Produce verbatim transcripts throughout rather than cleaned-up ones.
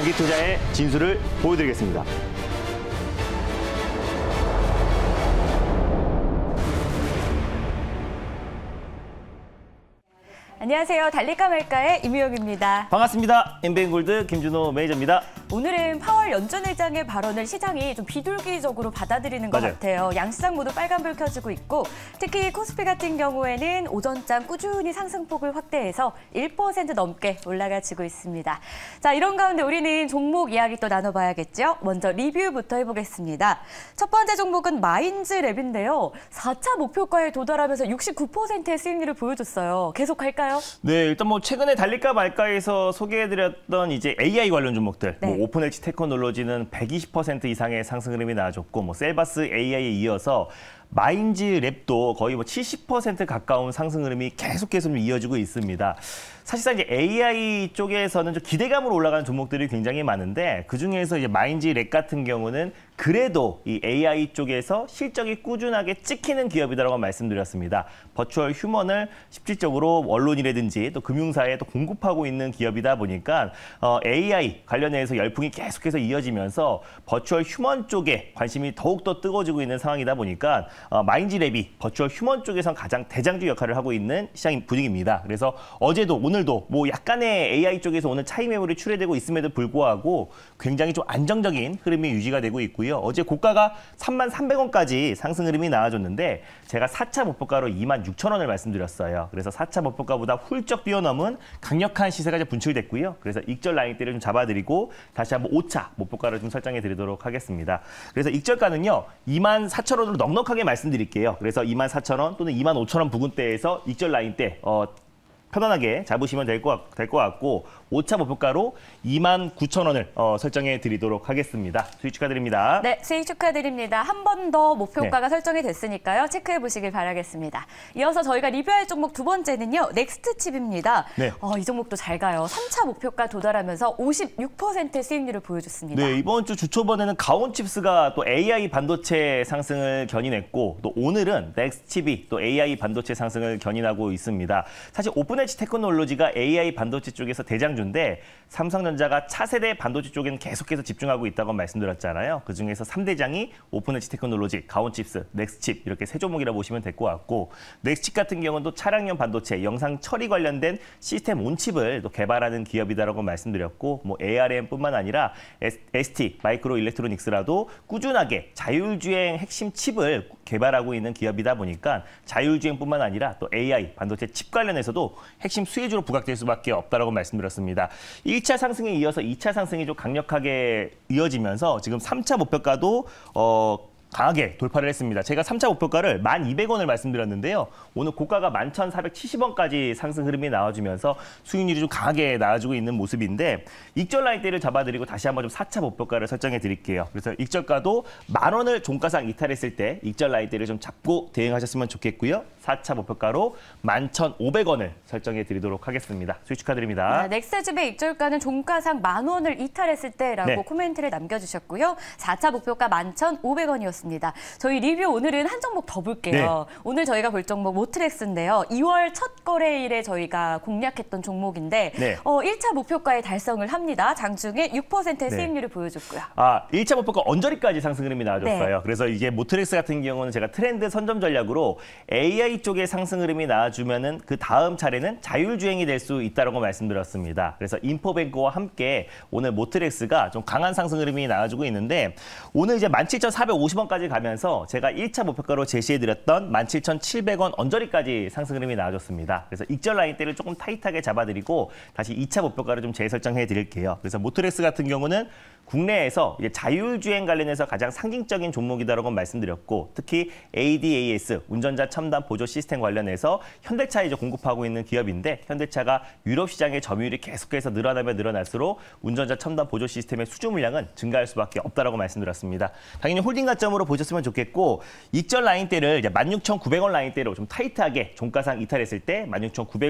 만기 투자의 진수를 보여드리겠습니다. 안녕하세요. 달릴까 말까의 임유영입니다. 반갑습니다. 엠비엔골드 김준호 매니저입니다. 오늘은 파월 연준의장의 발언을 시장이 좀 비둘기적으로 받아들이는 것 맞아요. 같아요. 양시장 모두 빨간불 켜지고 있고 특히 코스피 같은 경우에는 오전장 꾸준히 상승폭을 확대해서 일 퍼센트 넘게 올라가지고 있습니다. 자, 이런 가운데 우리는 종목 이야기 또 나눠봐야겠죠. 먼저 리뷰부터 해보겠습니다. 첫 번째 종목은 마인즈랩인데요. 사 차 목표가에 도달하면서 육십구 퍼센트의 수익률을 보여줬어요. 계속 갈까요? 네, 일단 뭐 최근에 달릴까 말까에서 소개해드렸던 이제 에이아이 관련 종목들, 네. 뭐 오픈엣지 테크놀로지는 백이십 퍼센트 이상의 상승 흐름이 나와줬고, 뭐 셀바스 에이아이에 이어서 마인즈랩도 거의 뭐 칠십 퍼센트 가까운 상승 흐름이 계속 계속 이어지고 있습니다. 사실상 이제 에이아이 쪽에서는 좀 기대감으로 올라가는 종목들이 굉장히 많은데 그 중에서 이제 마인즈랩 같은 경우는 그래도 이 에이아이 쪽에서 실적이 꾸준하게 찍히는 기업이다라고 말씀드렸습니다. 버추얼 휴먼을 실질적으로 언론이라든지 또 금융사에 또 공급하고 있는 기업이다 보니까 어, 에이아이 관련해서 열풍이 계속해서 이어지면서 버추얼 휴먼 쪽에 관심이 더욱더 뜨거워지고 있는 상황이다 보니까 어, 마인즈랩이 버추얼 휴먼 쪽에선 가장 대장주 역할을 하고 있는 시장 분위기입니다. 그래서 어제도 오늘도 뭐 약간의 에이아이 쪽에서 오늘 차익 매물이 출회되고 있음에도 불구하고 굉장히 좀 안정적인 흐름이 유지가 되고 있고요. 어제 고가가 삼만 삼백 원까지 상승 흐름이 나와줬는데 제가 사 차 목표가로 이만 육천 원을 말씀드렸어요. 그래서 사 차 목표가보다 훌쩍 뛰어넘은 강력한 시세가 이제 분출됐고요. 그래서 익절 라인대를 좀 잡아드리고 다시 한번 오 차 목표가를 좀 설정해 드리도록 하겠습니다. 그래서 익절가는요. 이만 사천 원으로 넉넉하게 말씀드릴게요. 그래서 이만 사천 원 또는 이만 오천 원 부근대에서 익절 라인대 어, 편안하게 잡으시면 될 것 될 것 같고 오 차 목표가로 이만 구천 원을 어, 설정해 드리도록 하겠습니다. 수익 축하드립니다. 네, 수익 축하드립니다. 한 번 더 목표가가 네. 설정이 설정이 됐으니까요. 체크해 보시길 바라겠습니다. 이어서 저희가 리뷰할 종목 두 번째는요. 넥스트칩입니다. 네. 어, 이 종목도 잘 가요. 삼 차 목표가 도달하면서 오십육 퍼센트의 수익률을 보여줬습니다. 네, 이번 주 주초반에는 가온칩스가 또 에이아이 반도체 상승을 견인했고 또 오늘은 넥스트칩이 또 에이아이 반도체 상승을 견인하고 있습니다. 사실 오픈엣지 테크놀로지가 에이아이 반도체 쪽에서 대장주인데 삼성전자가 차세대 반도체 쪽에는 계속해서 집중하고 있다고 말씀드렸잖아요. 그중에서 삼 대장이 오픈엣지 테크놀로지, 가온칩스, 넥스트칩 이렇게 세 종목이라 보시면 될 것 같고 넥스트칩 같은 경우는 또 차량용 반도체, 영상 처리 관련된 시스템 온칩을 또 개발하는 기업이다라고 말씀드렸고 뭐 에이알엠뿐만 아니라 에스티, 마이크로 일렉트로닉스라도 꾸준하게 자율주행 핵심 칩을 개발하고 있는 기업이다 보니까 자율주행뿐만 아니라 또 에이아이 반도체 칩 관련해서도 핵심 수혜주로 부각될 수밖에 없다라고 말씀드렸습니다. 일 차 상승에 이어서 이 차 상승이 좀 강력하게 이어지면서 지금 삼 차 목표가도 어, 강하게 돌파를 했습니다. 제가 삼 차 목표가를 만 이백 원을 말씀드렸는데요. 오늘 고가가 만 천사백칠십 원까지 상승 흐름이 나와주면서 수익률이 좀 강하게 나와주고 있는 모습인데 익절 라인대를 잡아드리고 다시 한번 좀 사 차 목표가를 설정해 드릴게요. 그래서 익절가도 만 원을 종가상 이탈했을 때 익절 라인대를 좀 잡고 대응하셨으면 좋겠고요. 사 차 목표가로 만 천오백 원을 설정해 드리도록 하겠습니다. 수익 축하드립니다. 네, 넥스트칩의 익절가는 종가상 만 원을 이탈했을 때라고 네. 코멘트를 남겨주셨고요. 사 차 목표가 만 천오백 원이었습니다. 저희 리뷰 오늘은 한 종목 더 볼게요. 네. 오늘 저희가 볼 종목 모트렉스인데요. 이월 첫 거래일에 저희가 공략했던 종목인데 네. 어, 일 차 목표가에 달성을 합니다. 장중에 육 퍼센트의 네. 수익률을 보여줬고요. 아, 일 차 목표가 언저리까지 상승 흐름이 나와줬어요. 네. 그래서 이게 모트렉스 같은 경우는 제가 트렌드 선점 전략으로 에이아이 쪽에 상승 흐름이 나와주면은 그 다음 차례는 자율주행이 될 수 있다고 말씀드렸습니다. 그래서 인포뱅크와 함께 오늘 모트렉스가 좀 강한 상승 흐름이 나와주고 있는데 오늘 이제 만 칠천사백오십 원까지 가면서 제가 일 차 목표가로 제시해드렸던 만 칠천칠백 원 언저리까지 상승 흐름이 나와줬습니다. 그래서 익절 라인대를 조금 타이트하게 잡아드리고 다시 이 차 목표가를 좀 재설정해 드릴게요. 그래서 모트렉스 같은 경우는 국내에서 이제 자율주행 관련해서 가장 상징적인 종목이다라고 말씀드렸고 특히 에이디에이에스 운전자 첨단 보조 시스템 관련해서 현대차에 이제 공급하고 있는 기업인데 현대차가 유럽 시장의 점유율이 계속해서 늘어나면 늘어날수록 운전자 첨단 보조 시스템의 수주 물량은 증가할 수밖에 없다라고 말씀드렸습니다. 당연히 홀딩 가점으로 보셨으면 좋겠고 익절 라인대를 이제 만 육천구백 원 라인대로 좀 타이트하게 종가상 이탈했을 때 만 육천구백 원을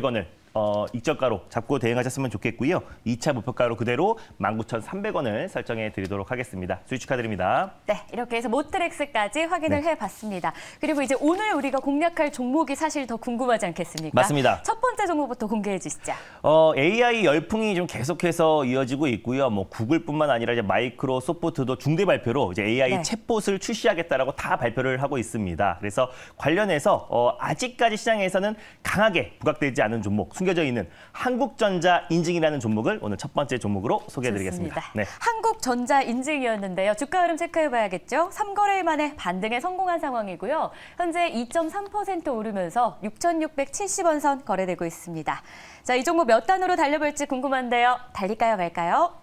어, 익절가로 잡고 대응하셨으면 좋겠고요. 이 차 목표가로 그대로 만 구천삼백 원을 설정해 드리도록 하겠습니다. 수익 축하드립니다. 네, 이렇게 해서 모트렉스까지 확인을 네. 해봤습니다. 그리고 이제 오늘 우리가 공략할 종목이 사실 더 궁금하지 않겠습니까? 맞습니다. 첫 번째 종목부터 공개해 주시죠. 어, 에이아이 열풍이 좀 계속해서 이어지고 있고요. 뭐 구글뿐만 아니라 이제 마이크로소프트도 중대 발표로 이제 에이아이 네. 챗봇을 출시하겠다라고 다 발표를 하고 있습니다. 그래서 관련해서 어, 아직까지 시장에서는 강하게 부각되지 않은 종목, 숨겨져 있는 한국전자 인증이라는 종목을 오늘 첫 번째 종목으로 소개해드리겠습니다. 네. 한국전자 인증이었는데요. 주가 흐름 체크해봐야겠죠. 삼 거래일 만에 반등에 성공한 상황이고요. 현재 이 점 삼 퍼센트 오르면서 육천육백칠십 원 선 거래되고 있습니다. 자, 이 종목 몇 단으로 달려볼지 궁금한데요. 달릴까요, 말까요?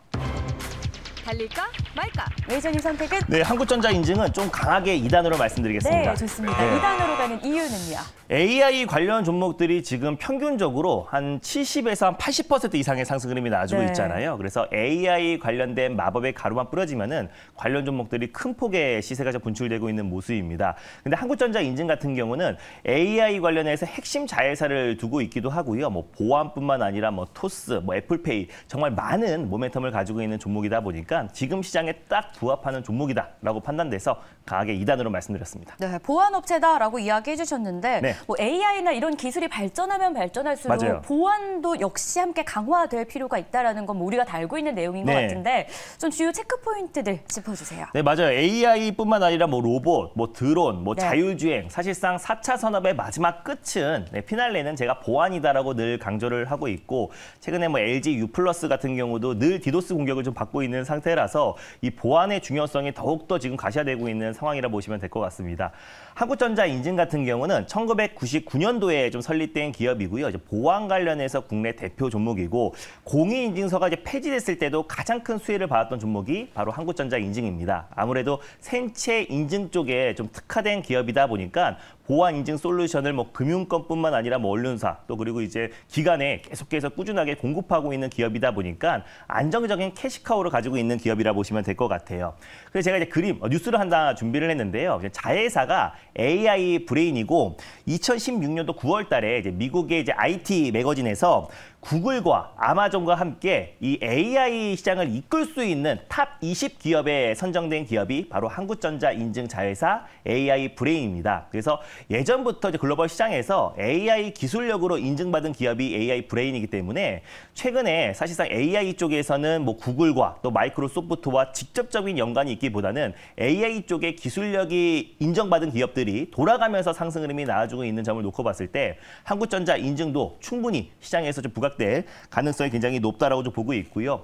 달릴까 말까? 메이저님 선택은? 네, 한국전자 인증은 좀 강하게 이 단으로 말씀드리겠습니다. 네, 좋습니다. 네. 이 단으로 가는 이유는요? 에이아이 관련 종목들이 지금 평균적으로 한 칠십에서 한 팔십 퍼센트 이상의 상승 흐름이 나와주고 네. 있잖아요. 그래서 에이아이 관련된 마법의 가루만 뿌려지면은 관련 종목들이 큰 폭의 시세가 좀 분출되고 있는 모습입니다. 근데 한국전자 인증 같은 경우는 에이아이 관련해서 핵심 자회사를 두고 있기도 하고요. 뭐 보안뿐만 아니라 뭐 토스, 뭐 애플페이 정말 많은 모멘텀을 가지고 있는 종목이다 보니까 지금 시장에 딱 부합하는 종목이다라고 판단돼서 강하게 이 단으로 말씀드렸습니다. 네, 보안업체다라고 이야기해 주셨는데 네. 뭐 에이아이나 이런 기술이 발전하면 발전할수록 맞아요. 보안도 역시 함께 강화될 필요가 있다는 건 뭐 우리가 다 알고 있는 내용인 것 네. 같은데 좀 주요 체크 포인트들 짚어주세요. 네, 맞아요. 에이아이뿐만 아니라 뭐 로봇, 뭐 드론, 뭐 네. 자율주행, 사실상 사 차 산업의 마지막 끝은 네, 피날레는 제가 보안이다라고 늘 강조를 하고 있고 최근에 뭐 엘지 U 플러스 같은 경우도 늘 디도스 공격을 좀 받고 있는 상태라서 이 보안의 중요성이 더욱더 지금 가시화되고 있는 상황이라 보시면 될 것 같습니다. 한국전자 인증 같은 경우는 천구백구십구 년도에 좀 설립된 기업이고요. 이제 보안 관련해서 국내 대표 종목이고 공인인증서가 이제 폐지됐을 때도 가장 큰 수혜를 받았던 종목이 바로 한국전자 인증입니다. 아무래도 생체 인증 쪽에 좀 특화된 기업이다 보니까 보안 인증 솔루션을 뭐 금융권뿐만 아니라 뭐 언론사 또 그리고 이제 기관에 계속해서 꾸준하게 공급하고 있는 기업이다 보니까 안정적인 캐시카우를 가지고 있는 기업이라 보시면 될 것 같아요. 그래서 제가 이제 그림 뉴스를 하나 준비를 했는데요. 자회사가 에이아이 브레인이고 이천십육 년도 구월 달에 이제 미국의 이제 아이티 매거진에서 구글과 아마존과 함께 이 에이아이 시장을 이끌 수 있는 탑 이십 기업에 선정된 기업이 바로 한국전자 인증 자회사 에이아이 브레인입니다. 그래서 예전부터 이제 글로벌 시장에서 에이아이 기술력으로 인증받은 기업이 에이아이 브레인이기 때문에 최근에 사실상 에이아이 쪽에서는 뭐 구글과 또 마이크로소프트와 직접적인 연관이 있기보다는 에이아이 쪽의 기술력이 인정받은 기업들이 돌아가면서 상승 흐름이 나와주고 있는 점을 놓고 봤을 때 한국전자 인증도 충분히 시장에서 좀 부각 될 가능성이 굉장히 높다라고 좀 보고 있고요.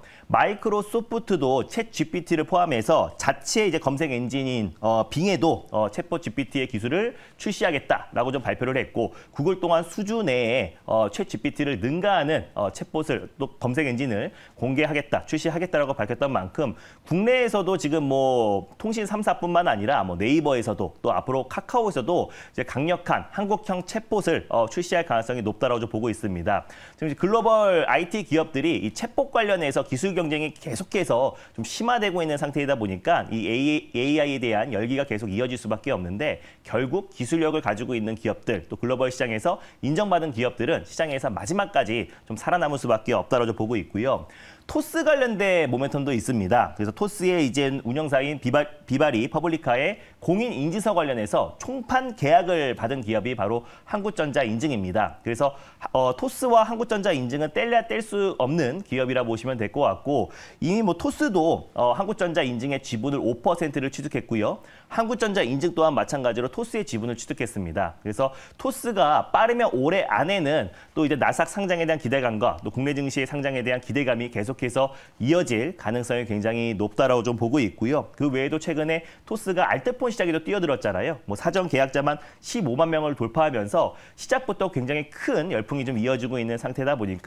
마이크로소프트도 챗 지피티를 포함해서 자체 이제 검색 엔진인 어, 빙에도 어, 챗봇 지피티의 기술을 출시하겠다라고 좀 발표를 했고 구글 또한 수주 내에 어, 챗 지피티를 능가하는 어, 챗봇을 또 검색 엔진을 공개하겠다, 출시하겠다라고 밝혔던 만큼 국내에서도 지금 뭐 통신 삼 사뿐만 아니라 뭐 네이버에서도 또 앞으로 카카오에서도 이제 강력한 한국형 챗봇을 어, 출시할 가능성이 높다라고 좀 보고 있습니다. 지금 이제 글로벌 아이티 기업들이 이 챗봇 관련해서 기술 경쟁이 계속해서 좀 심화되고 있는 상태이다 보니까 이 에이아이에 대한 열기가 계속 이어질 수밖에 없는데 결국 기술력을 가지고 있는 기업들 또 글로벌 시장에서 인정받은 기업들은 시장에서 마지막까지 좀 살아남을 수밖에 없다라고 좀 보고 있고요. 토스 관련된 모멘텀도 있습니다. 그래서 토스의 이제 운영사인 비바, 비바리 퍼블리카의 공인 인증서 관련해서 총판 계약을 받은 기업이 바로 한국전자 인증입니다. 그래서 어, 토스와 한국전자 인증은 뗄래야 뗄 수 없는 기업이라 보시면 될 것 같고 이미 뭐 토스도 어, 한국전자 인증의 지분을 오 퍼센트를 취득했고요. 한국전자 인증 또한 마찬가지로 토스의 지분을 취득했습니다. 그래서 토스가 빠르면 올해 안에는 또 이제 나스닥 상장에 대한 기대감과 또 국내 증시의 상장에 대한 기대감이 계속해서 이어질 가능성이 굉장히 높다라고 좀 보고 있고요. 그 외에도 최근에 토스가 알트폰 시장에도 뛰어들었잖아요. 뭐 사전 계약자만 십오만 명을 돌파하면서 시작부터 굉장히 큰 열풍이 좀 이어지고 있는 상태다 보니까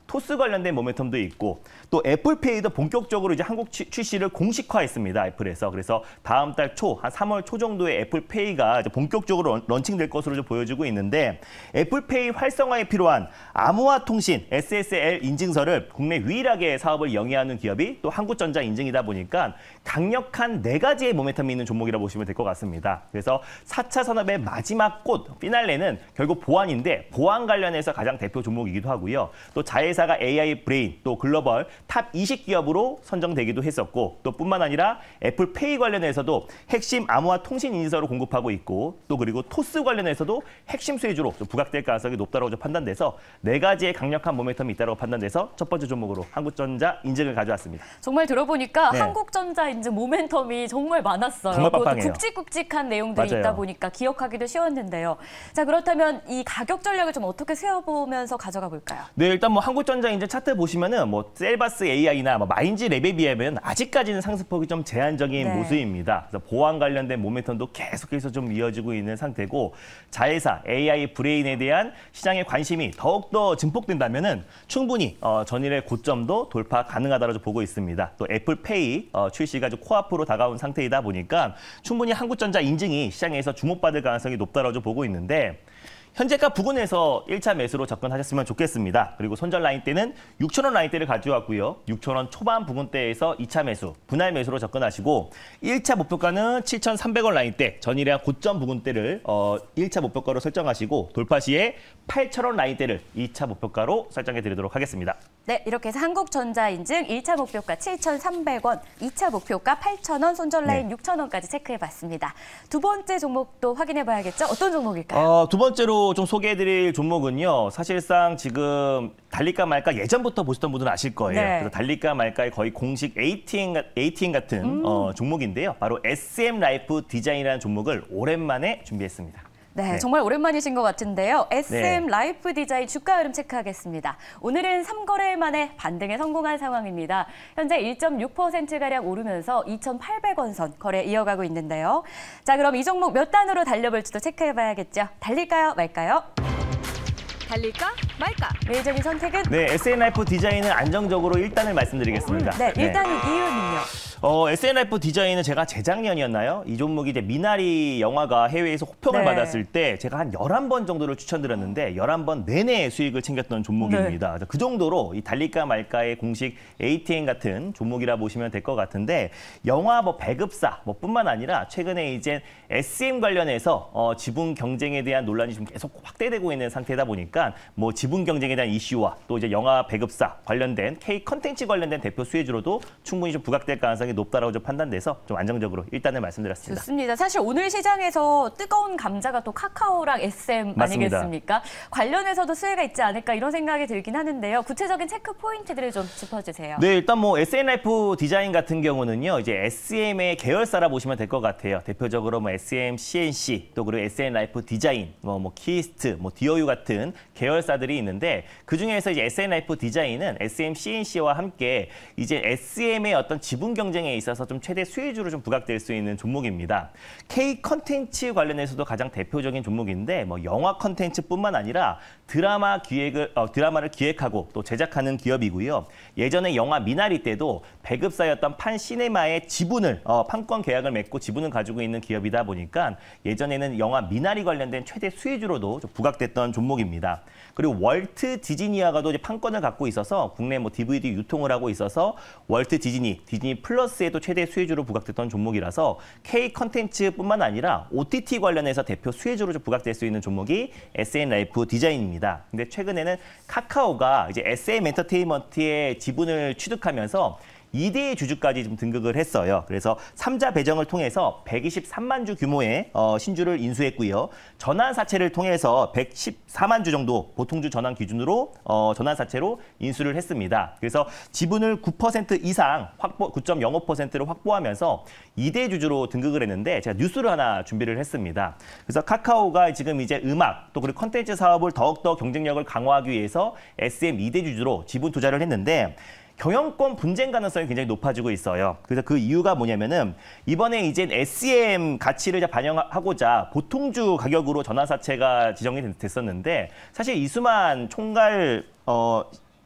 토스 관련된 모멘텀도 있고 또 애플페이도 본격적으로 이제 한국 출시를 공식화했습니다. 애플에서. 그래서 다음 달 초, 한 삼월 초 정도에 애플페이가 이제 본격적으로 런칭될 것으로 좀 보여지고 있는데 애플페이 활성화에 필요한 암호화 통신 에스에스엘 인증서를 국내 유일하게 사업을 영위하는 기업이 또 한국전자 인증이다 보니까 강력한 네 가지의 모멘텀이 있는 종목이라고 보시면 될 것 같습니다. 그래서 사 차 산업의 마지막 꽃, 피날레는 결국 보안인데 보안 관련해서 가장 대표 종목이기도 하고요. 또 자회사가 에이아이 브레인, 또 글로벌 탑 이십 기업으로 선정되기도 했었고 또 뿐만 아니라 애플페이 관련해서도 핵심 암호화 통신 인증서를 공급하고 있고 또 그리고 토스 관련해서도 핵심 수혜주로 부각될 가능성이 높다고 판단돼서 네 가지의 강력한 모멘텀이 있다고 판단돼서 첫 번째 종목으로 한국전자 인증을 가져왔습니다. 정말 들어보니까 네. 한국전자 인증 모멘텀이 정말 많았어요. 정말 그것도 빵빵해요. 굵직굵직한 내용들이 맞아요. 있다 보니까 기억하기도 쉬웠는데요. 자, 그렇다면 이 가격 전략을 좀 어떻게 세워보면서 가져가 볼까요? 네, 일단 뭐 한국전자 인증 차트 보시면은 뭐 셀바스 에이아이나 뭐 마인지 랩에 비하면 아직까지는 상승폭이 좀 제한적인 네. 모습입니다. 그래서 보안 관련된 모멘텀도 계속해서 좀 이어지고 있는 상태고 자회사 에이아이 브레인에 대한 시장의 관심이 더욱더 증폭된다면은 충분히 어, 전일의 고점도 돌파 가능하다고 보고 있습니다. 또 애플페이 어, 출시가 좀 코앞으로 다가온 상태이다 보니까 충분히 한국전자 인증이 시장에서 주목받을 가능성이 높다고 보고 있는데 현재가 부근에서 일 차 매수로 접근하셨으면 좋겠습니다. 그리고 손절 라인대는 육천 원 라인대를 가져왔고요. 육천 원 초반 부근대에서 이 차 매수, 분할 매수로 접근하시고 일 차 목표가는 칠천삼백 원 라인대, 전일의 고점 부근대를 어, 일 차 목표가로 설정하시고 돌파 시에 팔천 원 라인대를 이 차 목표가로 설정해 드리도록 하겠습니다. 네, 이렇게 해서 한국전자 인증 일 차 목표가 칠천삼백 원, 이 차 목표가 팔천 원, 손절 라인 네. 육천 원까지 체크해봤습니다. 두 번째 종목도 확인해봐야겠죠? 어떤 종목일까요? 어, 두 번째로 좀 소개해드릴 종목은요. 사실상 지금 달릴까 말까 예전부터 보시던 분들은 아실 거예요. 네. 그래서 달릴까 말까의 거의 공식 에이티엠, 에이티엠 같은 음. 어, 종목인데요. 바로 에스엠 라이프 디자인이라는 종목을 오랜만에 준비했습니다. 네, 네. 정말 오랜만이신 것 같은데요. 에스엠 네. 라이프 디자인 주가 흐름 체크하겠습니다. 오늘은 삼 거래일 만에 반등에 성공한 상황입니다. 현재 일 점 육 퍼센트가량 오르면서 이천팔백 원 선 거래 이어가고 있는데요. 자, 그럼 이 종목 몇 단으로 달려볼지도 체크해봐야겠죠. 달릴까요, 말까요? 달릴까 말까? 매일적인 선택은? 네, 에스엠 라이프 디자인은 안정적으로 일 단을 말씀드리겠습니다. 네, 일단은 이유는요? 어, 에스엠 라이프 디자인은 제가 재작년이었나요? 이 종목이 이제 미나리 영화가 해외에서 호평을 네. 받았을 때 제가 한 열한 번 정도를 추천드렸는데 열한 번 내내 수익을 챙겼던 종목입니다. 네. 그 정도로 이 달릴까 말까의 공식 에이티엠 같은 종목이라 보시면 될 것 같은데 영화 뭐 배급사 뭐 뿐만 아니라 최근에 이제 에스엠 관련해서 어, 지분 경쟁에 대한 논란이 좀 계속 확대되고 있는 상태다 보니까 뭐 지분 경쟁에 대한 이슈와 또 이제 영화 배급사 관련된 K 컨텐츠 관련된 대표 수혜주로도 충분히 좀 부각될 가능성이 높다라고 좀 판단돼서 좀 안정적으로 일단은 말씀드렸습니다. 좋습니다. 사실 오늘 시장에서 뜨거운 감자가 또 카카오랑 에스엠 맞습니다. 아니겠습니까? 관련해서도 수혜가 있지 않을까 이런 생각이 들긴 하는데요. 구체적인 체크 포인트들을 좀 짚어주세요. 네, 일단 뭐 에스엠 라이프 디자인 같은 경우는요, 이제 에스엠의 계열사라 보시면 될 것 같아요. 대표적으로 뭐 에스엠 씨엔씨, 또 그리고 에스엠 라이프 디자인, 뭐, 뭐 키스트, 뭐 디오유 같은 계열사들이 있는데 그 중에서 이제 에스엠 라이프 디자인은 에스엠 씨엔씨와 함께 이제 에스엠의 어떤 지분 경쟁에 있어서 좀 최대 수혜주로 좀 부각될 수 있는 종목입니다. K 컨텐츠 관련해서도 가장 대표적인 종목인데 뭐 영화 컨텐츠뿐만 아니라 드라마 기획을 어, 드라마를 기획하고 또 제작하는 기업이고요. 예전에 영화 미나리 때도 배급사였던 판시네마의 지분을 어, 판권 계약을 맺고 지분을 가지고 있는 기업이다 보니까 예전에는 영화 미나리 관련된 최대 수혜주로도 좀 부각됐던 종목입니다. 그리고 월트 디즈니아가도 이제 판권을 갖고 있어서 국내 뭐 디브이디 유통을 하고 있어서 월트 디즈니, 디즈니 플러스에도 최대 수혜주로 부각됐던 종목이라서 K 컨텐츠뿐만 아니라 오티티 관련해서 대표 수혜주로 좀 부각될 수 있는 종목이 에스엠 라이프 디자인입니다. 근데 최근에는 카카오가 이제 에스엠 엔터테인먼트의 지분을 취득하면서 이 대 주주까지 좀 등극을 했어요. 그래서 삼자 배정을 통해서 백이십삼만 주 규모의 어, 신주를 인수했고요. 전환 사채를 통해서 백십사만 주 정도 보통주 전환 기준으로 어, 전환 사채로 인수를 했습니다. 그래서 지분을 구 퍼센트 이상 확보, 구 점 영오 퍼센트를 확보하면서 이 대 주주로 등극을 했는데 제가 뉴스를 하나 준비를 했습니다. 그래서 카카오가 지금 이제 음악 또 그리고 컨텐츠 사업을 더욱더 경쟁력을 강화하기 위해서 에스엠 이 대 주주로 지분 투자를 했는데 경영권 분쟁 가능성이 굉장히 높아지고 있어요. 그래서 그 이유가 뭐냐면은 이번에 이제 에스엠 가치를 반영하고자 보통주 가격으로 전환사채가 지정이 됐었는데 사실 이수만 총괄 어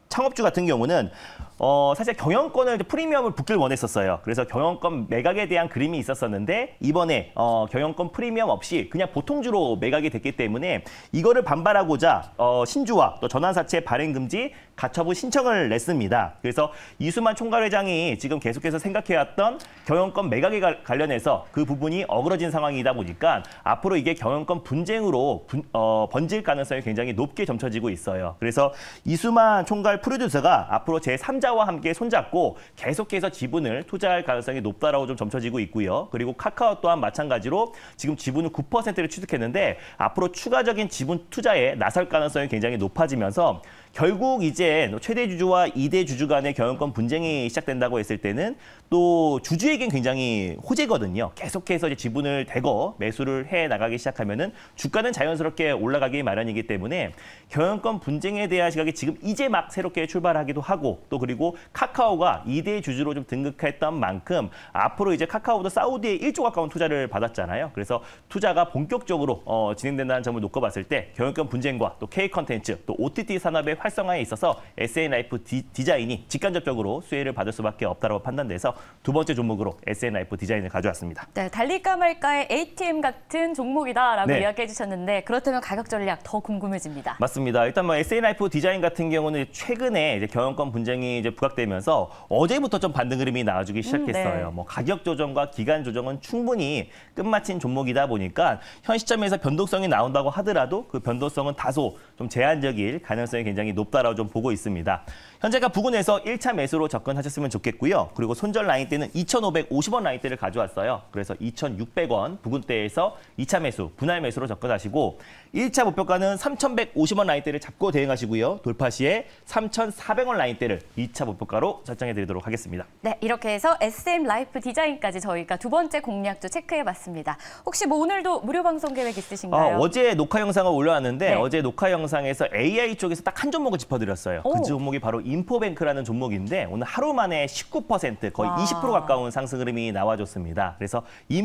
창업주 같은 경우는 어, 사실 경영권을 이제 프리미엄을 붙길 원했었어요. 그래서 경영권 매각에 대한 그림이 있었었는데 이번에 어, 경영권 프리미엄 없이 그냥 보통주로 매각이 됐기 때문에 이거를 반발하고자 어, 신주와 또 전환사채 발행 금지 가처분 신청을 냈습니다. 그래서 이수만 총괄회장이 지금 계속해서 생각해왔던 경영권 매각에 가- 관련해서 그 부분이 어그러진 상황이다 보니까 앞으로 이게 경영권 분쟁으로 분, 어, 번질 가능성이 굉장히 높게 점쳐지고 있어요. 그래서 이수만 총괄 프로듀서가 앞으로 제삼자와 함께 손잡고 계속해서 지분을 투자할 가능성이 높다라고 좀 점쳐지고 있고요. 그리고 카카오 또한 마찬가지로 지금 지분을 구 퍼센트를 취득했는데 앞으로 추가적인 지분 투자에 나설 가능성이 굉장히 높아지면서 결국 이제 최대 주주와 이 대 주주 간의 경영권 분쟁이 시작된다고 했을 때는 또 주주에겐 굉장히 호재거든요. 계속해서 이제 지분을 대거 매수를 해 나가기 시작하면은 주가는 자연스럽게 올라가기 마련이기 때문에 경영권 분쟁에 대한 시각이 지금 이제 막 새롭게 출발하기도 하고 또 그리고 카카오가 이 대 주주로 좀 등극했던 만큼 앞으로 이제 카카오도 사우디에 일조 가까운 투자를 받았잖아요. 그래서 투자가 본격적으로 어, 진행된다는 점을 놓고 봤을 때 경영권 분쟁과 또 K 컨텐츠 또 오티티 산업의 활성화에 있어서 에스엔라이프 디자인이 직간접적으로 수혜를 받을 수밖에 없다고 판단돼서 두 번째 종목으로 에스엔라이프 디자인을 가져왔습니다. 네, 달릴까 말까의 에이티엠 같은 종목이다라고 네. 이야기해 주셨는데 그렇다면 가격 전략 더 궁금해집니다. 맞습니다. 일단 뭐 에스엔라이프 디자인 같은 경우는 최근에 이제 경영권 분쟁이 이제 부각되면서 어제부터 좀 반등 흐름이 나와주기 시작했어요. 네. 뭐 가격 조정과 기간 조정은 충분히 끝마친 종목이다 보니까 현 시점에서 변동성이 나온다고 하더라도 그 변동성은 다소 좀 제한적일 가능성이 굉장히 높다라고 좀 보고 있습니다. 현재가 부근에서 일 차 매수로 접근하셨으면 좋겠고요. 그리고 손절 라인대는 이천오백오십 원 라인대를 가져왔어요. 그래서 이천육백 원 부근대에서 이 차 매수, 분할 매수로 접근하시고 일 차 목표가는 삼천백오십 원 라인대를 잡고 대응하시고요. 돌파 시에 삼천사백 원 라인대를 이 차 목표가로 설정해드리도록 하겠습니다. 네, 이렇게 해서 에스엠 라이프 디자인까지 저희가 두 번째 공략도 체크해봤습니다. 혹시 뭐 오늘도 무료 방송 계획 있으신가요? 어, 어제 녹화 영상을 올려왔는데 네. 어제 녹화 영상에서 에이아이 쪽에서 딱 한 종목을 짚어드렸어요. 오. 그 종목이 바로 인포뱅크라는 종목인데 오늘 하루 만에 십구 퍼센트 거의 와. 이십 퍼센트 가까운 상승 흐름이 나와줬습니다. 그래서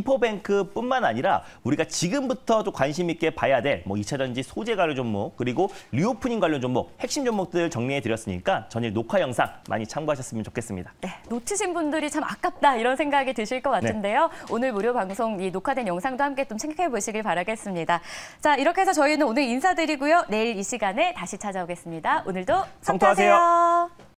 인포뱅크뿐만 아니라 우리가 지금부터 좀 관심 있게 봐야 될 뭐 이 차전지 소재 관련 종목 그리고 리오프닝 관련 종목 핵심 종목들 정리해드렸으니까 전일 녹화 영상 많이 참고하셨으면 좋겠습니다. 네, 놓치신 분들이 참 아깝다 이런 생각이 드실 것 같은데요. 오늘 무료 방송 이 녹화된 영상도 함께 좀 생각해 보시길 바라겠습니다. 자, 이렇게 해서 저희는 오늘 인사드리고요. 내일 이 시간에 다시 찾아오겠습니다. 오늘도 성투하세요. 성투하세요.